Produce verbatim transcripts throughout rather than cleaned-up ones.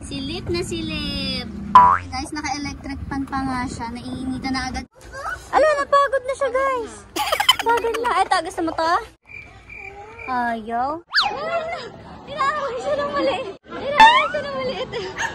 Silip na silip. Guys, naka-electric pan pa nga siya. Naiinita na agad. Ala, napagod na siya, guys. Pagod na. Eto, gusto mo to? Ayaw. Tinawag siya ng maliit. Tinawag siya ng maliit.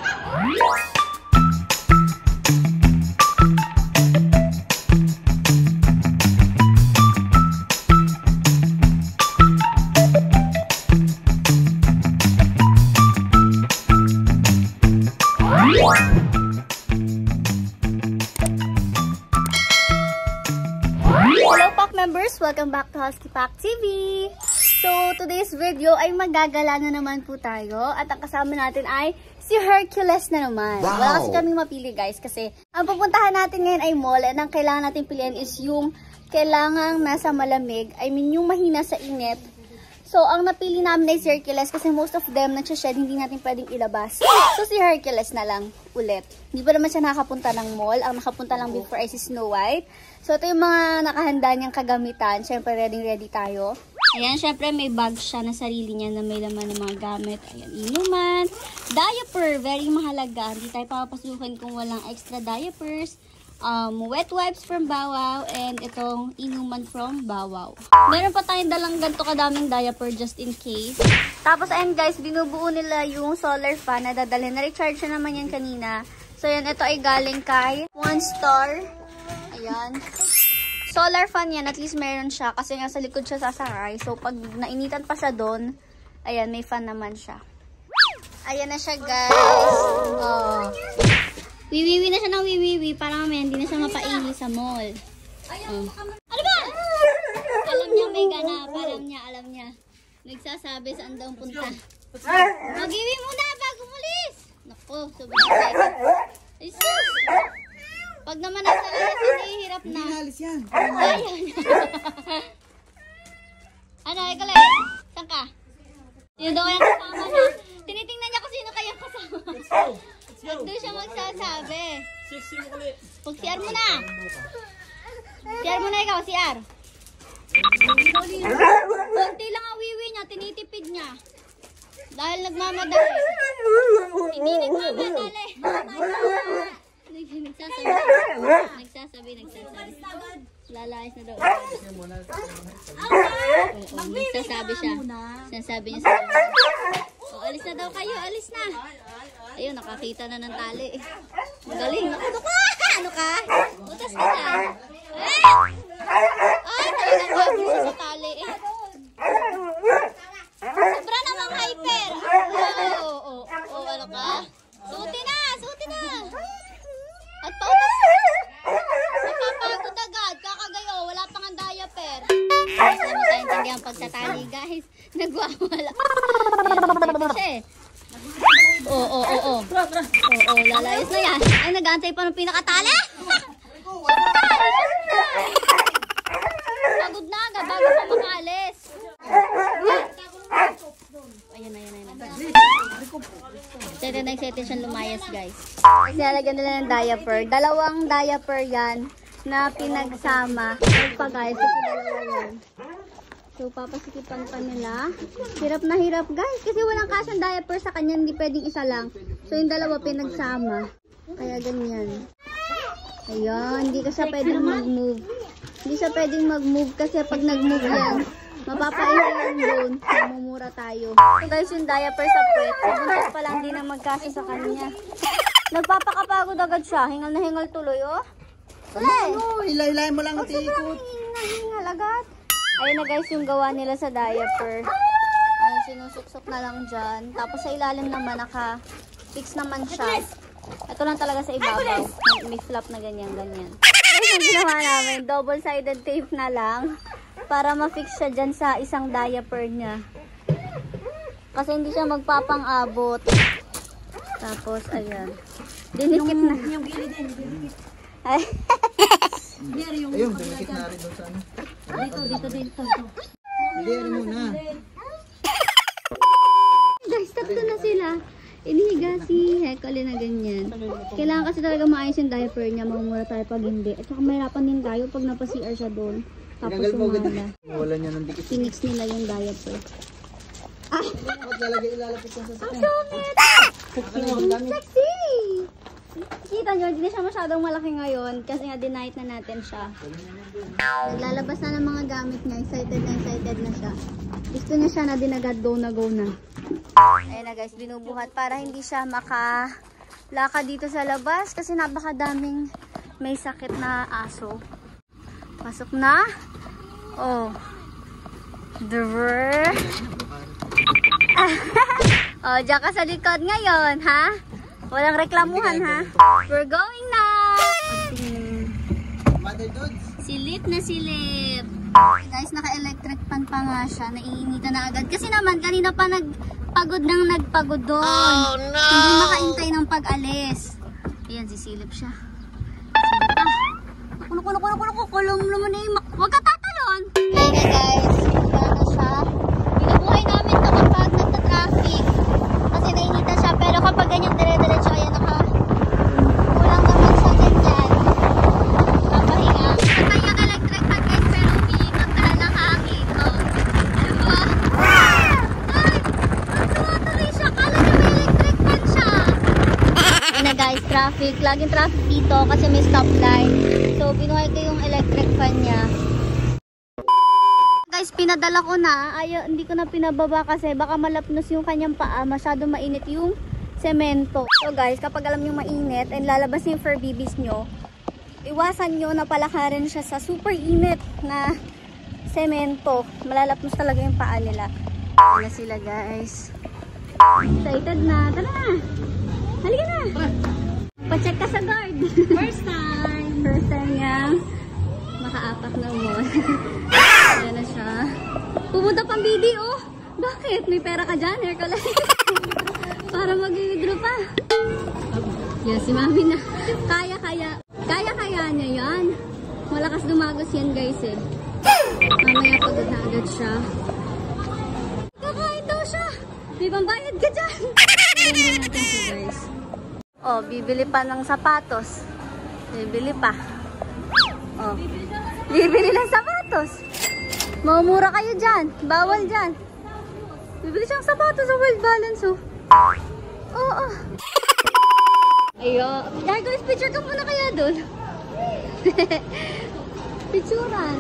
Hello Pack members! Welcome back to Husky Pack T V! So, today's video ay magagala na naman po tayo at ang kasama natin ay si Hercules na naman. Wow. Wala kasi kaming mapili guys kasi ang pupuntahan natin ngayon ay mall and ang kailangan natin pilihan is yung kailangang nasa malamig, I mean yung mahina sa init. So, ang napili namin ay si Hercules kasi most of them nagsashed, hindi natin pwedeng ilabas. So, si Hercules na lang ulit. Hindi pa naman siya nakapunta ng mall. Ang nakapunta lang before ay si Snow White. So, ito yung mga nakahanda niyang kagamitan. Siyempre, ready-ready tayo. Ayan, syempre may bag siya na sarili niya na may laman ng mga gamit. Ayan, inuman. Diaper, very mahalaga. Hindi tayo papasukin kung walang extra diapers. Um, wet wipes from Bawaw and itong inuman from Bawaw. Meron pa tayong dalang ganito kadaming diaper just in case. Tapos ayan guys, binubuo nila yung solar fan na dadalhin. Na-recharge na naman yan kanina. So yan, ito ay galing kay One Star. Ayan. Solar fan yan, at least meron siya kasi nga sa likod siya sasakay. So pag nainitan pa siya doon, ayan, may fan naman siya. Ayan na siya guys. Oh. Wiwiwi na siya ng wiwiwi para mamaya hindi na siya mapaili sa mall. Oh. Ano ba? Alam niya may ganap. Alam niya, alam niya. Nagsasabi saan daw punta. Mag-iwi muna bago mulis. Naku, sobrang excited. Ay sus! Pag naman nasa alis, hinihirap na. Hindi alis yan. Ayan. Ano, ikaw lang. Saan ka? Sino daw kayang kasama na? Tinitingnan niya kung sino kayang kasama. Doon siya magsasabi. Pag-C R mo na. C R mo na ikaw, C R. Kunti lang ang wiwi niya, tinitipid niya. Dahil nagmamadali. Hindi nagmamadali. Nagsasabi. Nagsasabi, nagsasabi. Lalayas na daw. Oo, nagsasabi siya. Sinasabi niya sa o, alis na daw kayo, alis na. Ayun, nakakita na ng tali. Magaling. Ano ka? Ano ka? Utas ka na. Eh! Ay, talagang gagawin siya sa tali. Sobra namang hyper. Oo, oo, oo. Oo, ano ka? Suti na, suti na. At pautas na. Napapagod agad. Kakagayo, wala pang ang diaper. Guys, naman tayo intindihan pagtatali, guys. Nagwawala. Ayan, siya eh. Oo, oo, oo. Oo, lalayas na yan. Ay, nag-aantay pa ng pinakatali. Pagod na agad bago pa makaalis. Ayan, ayan, ayan. Sete na sete siyang lumayas, guys. Nilalagyan nila ng diaper. Dalawang diaper yan na pinagsama. Ito pa, guys. Ito dalawa yan. So, papasikipan pa nila. Hirap na hirap, guys. Kasi walang kasyang diaper sa kanya. Hindi pwedeng isa lang. So, yung dalawa pinagsama. Kaya ganyan. Ayan. Hindi ka siya pwedeng mag-move. Hindi siya pwedeng mag-move kasi pag nag-move yan, mapapaila yan doon. Mamumura tayo. So, guys, yung diaper sa pwet. Buntis pa lang din na magkasya sa kanya. Nagpapakapagod agad siya. Hingal na hingal tuloy, oh. Ano? Hilay-hilay mo lang at iikot. Hingal agad. Ayun na guys yung gawa nila sa diaper. Ayun, sinusuksok na lang dyan. Tapos sa ilalim naman naka-fix naman siya. Ito lang talaga sa ibabaw. May flap na ganyan-ganyan. Ayun yung ginawa namin. Double-sided tape na lang. Para ma-fix siya dyan sa isang diaper niya. Kasi hindi siya magpapang-abot. Tapos, ayan. Dinikit na. Yung gilid din. Ay. Ayun, dinikit na rin doon sa ano. Dito, dito, dito. Hindi, rin muna. Guys, tatlo na sila. Inihiga si Hecole na ganyan. Kailangan kasi talaga maayos yung diaper niya. Mamumura tayo pag hindi. At saka mahirapan din tayo pag napa-C R siya doon. Tapos sumala. Wala niya ng dikit. Pinix nila yung diaper. Ah! Ba't lalagay ilalapit sa sasakyan? Ang sungit! Sexy! Kita nyo, hindi na siya masyadong malaki ngayon kasi nga denight na natin siya. Naglalabas na ng mga gamit niya. Excited na excited na siya. Gusto niya siya na dinagad go na go na. Ayan na guys, binubuhat para hindi siya makalakad dito sa labas kasi napakadaming may sakit na aso. Pasok na. Oh. Drrrr. Oh, diyan ka sa likod ngayon, ha? Walang reklamuhan, ha? We're going na! Silip na silip. Guys, naka-electric pan pa nga siya. Naiinitan na agad. Kasi naman, kanina pa nagpagod nang nagpagod doon. Oh, no! Hindi makaintay ng pag-alis. Ayan, sisilip siya. Silip na. Kulo, kulo, kulo, kulo, kulo. Kulong mo na yung... Huwag ka tatalon! Ayan na guys. Ayan na siya. Binubuhay namin ito kapag nagta-traffic. Kasi nainitan siya. Pero kapag ganyan dire-diretso, ayan naka... Kulang naman siya ganyan. Papahinga. Patay yung electric fan guys, pero umiikot dahil ng hangin. Oh. Diba? Ay! Tuloy siya. Kala niya may electric fan siya. Ayan na guys, traffic. Laging traffic dito kasi may stoplight. So, binuhay ko yung electric fan niya. Guys, pinadala ko na. Ay, hindi ko na pinababa kasi baka malapnos yung kanyang paa. Masyado mainit yung semento. So guys, kapag alam nyo mainit and lalabas yung fur babies nyo, iwasan nyo na palakarin siya sa super init na semento. Malalapnos talaga yung paa nila. Ayan na sila guys. Excited na. Tara na. Halika na. Pa-check ka sa guard. First time. First time niya. Makaapak na mo. Ayan na siya. Pumunta pang video. Bakit? May pera ka dyan, Hercules. Para mag-withdraw pa. Yan, si mami na. Kaya, kaya. Kaya, kaya niya yan. Malakas dumagos yan, guys, eh. Mamaya pagod na agad siya. Kakain daw siya. May pambayad ka dyan. Ayan natin siya, guys. Oh, bibili pa ng sapatos. Bibili pa. Oh. Bibili ng sapatos. Mamura kayo dyan. Bawal dyan. Bibili siyang sapatos sa World Balance, oh. Oo. Oh, oh. Ayo. Guys, picture ka muna kaya doon. Picturean.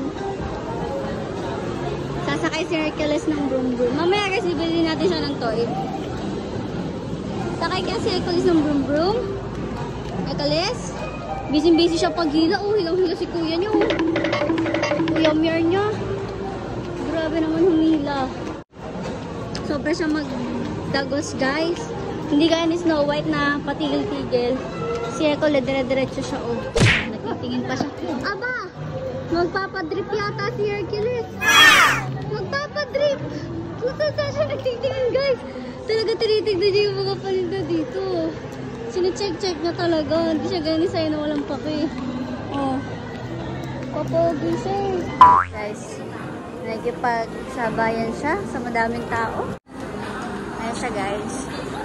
Sasakay si Hercules ng broom broom. Mamaya guys, bibili natin siya ng toy. Sakay kasi si Hercules ng broom broom. Hercules. Busy-busy siya paghila. Oh, hilang-hila si kuya niyo. Kuya Mier niya. Grabe naman humila. Sobra siya magdagos, guys. Hindi kaya ni Snow White na patigil-tigil. Si Echo, dire-diretso siya, oh. Nagtitingin pa siya. Aba! Magpapadrip yata si Hercules. Magpapadrip! Kung saan siya nagtitingin, guys. Talaga tinitignan niya yung mga paninda dito. Sine-check-check na talaga. Hindi siya ganyan sa'yo na walang pake. Oh. Papogi siya. Guys, nagipagsabayan siya sa madaming tao. Ayan siya, guys.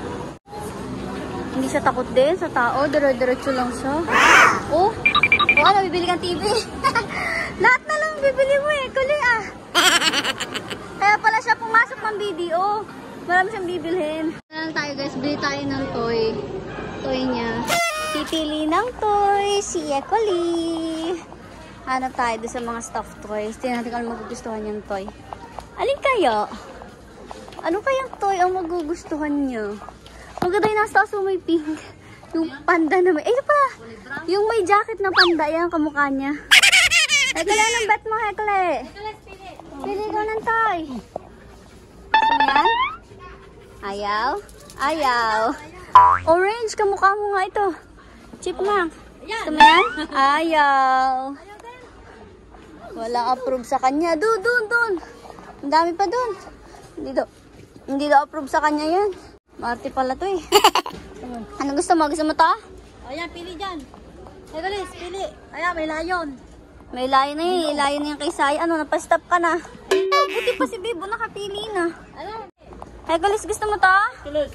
Hindi siya takot din sa tao. Dire-diretso lang siya. Oh! Oh, ano? Bibili kang T V? Lahat na lang bibili mo eh. Kuli ah. Kaya pala siya pumasok ng video. Marami siyang bibilhin. Ayan tayo guys. Bili tayo ng toy. Toy niya. Pipili ng toy. Si Ekoli. Hanap tayo doon sa mga stuffed toys. Tingnan natin kung ano magugustuhan niyang toy. Alin kaya? Ano kayang toy ang magugustuhan niya? Maganda yung nasa taas may pink. Yung panda na may... Eh, ito pa! Yung may jacket na panda. Yan ang kamukha niya. Hekale, anong bet mo, Hekale? Pili. Pili ko ng toy. Gusto mo yan? Ayaw? Ayaw. Orange, kamukha mo nga ito. Chipmunk. Gusto mo yan? Ayaw. Walang approve sa kanya. Doon, doon, doon. Ang dami pa doon. Hindi daw. Hindi daw approve sa kanya yan. Marte pala to eh. Ano gusto mo? Gusto mo to? Ayan, pili dyan. Hercules, pili. Ayan, may layon. May layon na yun. Layon na yung kay Sai. Ano, napastop ka na. Oh, buti pa si Bibo nakapili na. Hercules, gusto mo to? Hercules.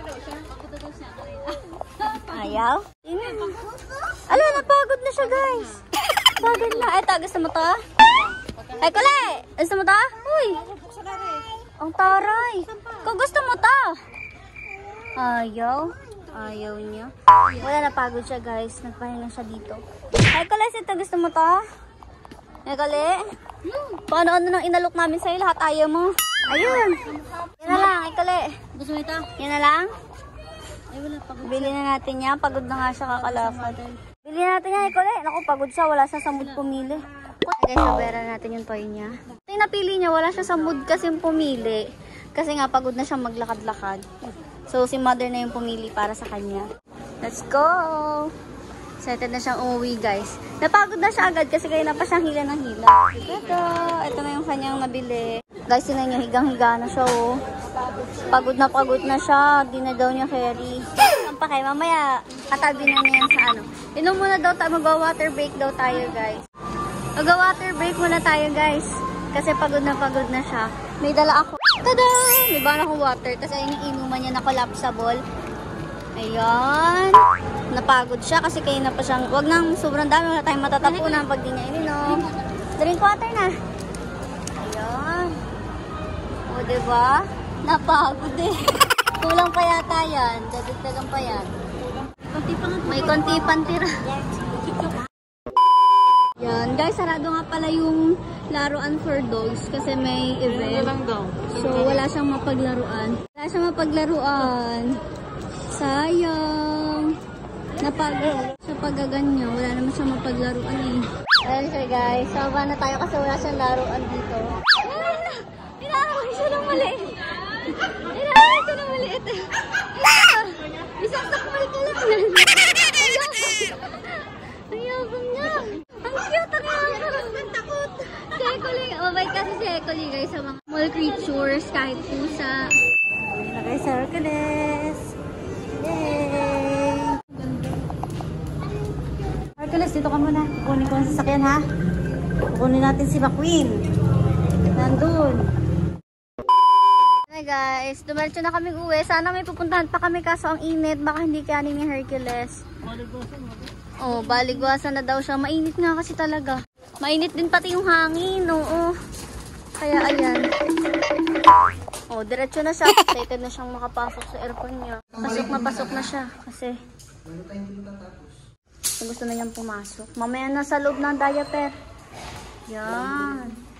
Ayaw? Ala, napagod na siya guys. Pagod na. Eto, gusto mo to? Hercules, gusto mo to? Uy. Ang taray. Kung gusto mo to. Ayaw. Ayaw niya. Wala, napagod siya guys. Nagpahinga siya dito. Hercules, ito gusto mo to? Hercules? Paano-ano nang inalok namin sa'yo? Lahat ayaw mo. Ayun. Yan na lang, Hercules. Gusto mo ito? Yan na lang. Ay, wala pa. Bili na natin yan. Pagod na nga siya kakalakad. Bili natin yan, Hercules. Naku, pagod siya. Wala siya sa mood pumili. Guys, sabayaran natin yung toy niya. Ito yung napili niya. Wala siya sa mood kasi pumili. Kasi nga, pagod na siya maglakad-lakad. So, si mother na yung pumili para sa kanya. Let's go! Excited na siyang umuwi, guys. Napagod na siya agad kasi kaya na pa siyang hila ng hila. Ito, ito na yung kanyang nabili. Guys, yun na niya, higang-higa na siya, oh. Pagod na pagod na siya. Di na daw niya carry. Ang pa kayo, mamaya, katabi na niya yan sa ano. Inom muna daw tayo, mag-water break daw tayo, guys. Mag-water break muna tayo, guys. Kasi pagod na pagod na siya. May dala ako. Tada! May bala akong water. Kasi yung inuman niya na collapsible. Ayan. Napagod siya kasi kayo na pa siyang, wag nang sobrang dami, wala tayong matatapunan pag di niya ininom. Drink water na. Ayan. O, diba? Napagod eh. Kulang pa yata yan. Dadagdagan pa yan. May konti pang tira. Yan. Guys, sarado nga pala yung laruan for dogs kasi may event. So, wala siyang mapaglaruan. Wala siyang mapaglaruan. Sayang. Napagod sa paggaganyo. Wala naman siyang mapaglaruan eh. Ayan siya guys. Sama na tayo kasi wala siyang laruan dito. Ayan na! Inaaway siya ng maliit. Inaaway siya ng maliit. Ayan! Isang takmal ka lang. Ayabang niya. Ang cute ang yabang. Ang takot. Si Ecoli. Mabait kasi si Ecoli guys sa mga small creatures kahit pusa. Ayan na guys, Hercules. Yay! Hercules, dito ka muna. Kunin ko ang sasakyan, ha? Kunin natin si McQueen. Nandun. Hi guys, dumiretso na kami uwi. Sana may pupuntahan pa kami kaso ang init. Baka hindi kanin ni Hercules. Oh, baligwasan na daw siya. Mainit nga kasi talaga. Mainit din pati yung hangin. Oo. Kaya ayan. Oh, diretso na siya. Excited na siyang makapasok sa aircon niya. Pasok na pasok na siya. Kasi gusto na niyang pumasok. Mamaya na sa loob ng diaper. Yan.